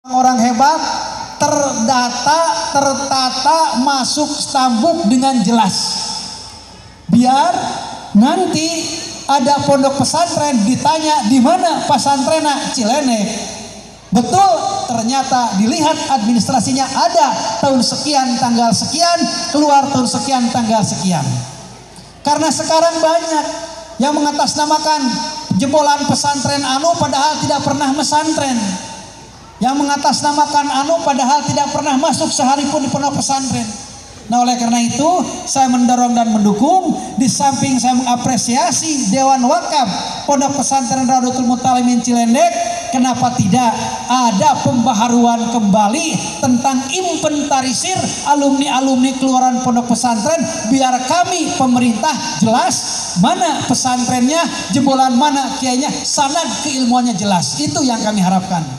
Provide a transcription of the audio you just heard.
orang hebat, terdata, tertata, masuk stambuk dengan jelas. Biar nanti ada pondok pesantren ditanya di mana pesantrennya, Cilenek. Betul, ternyata dilihat administrasinya ada tahun sekian tanggal sekian, keluar tahun sekian tanggal sekian. Karena sekarang banyak yang mengatasnamakan jebolan pesantren anu padahal tidak pernah pesantren, yang mengatasnamakan anu padahal tidak pernah masuk sehari pun di pondok pesantren. Nah, oleh karena itu saya mendorong dan mendukung, di samping saya mengapresiasi Dewan Wakaf Pondok Pesantren Raudhatul Muta'allimin Cilendek, kenapa tidak ada pembaharuan kembali tentang inventarisir alumni-alumni keluaran pondok pesantren, biar kami pemerintah jelas mana pesantrennya, jebolan mana kiainya, sanad keilmuannya jelas. Itu yang kami harapkan.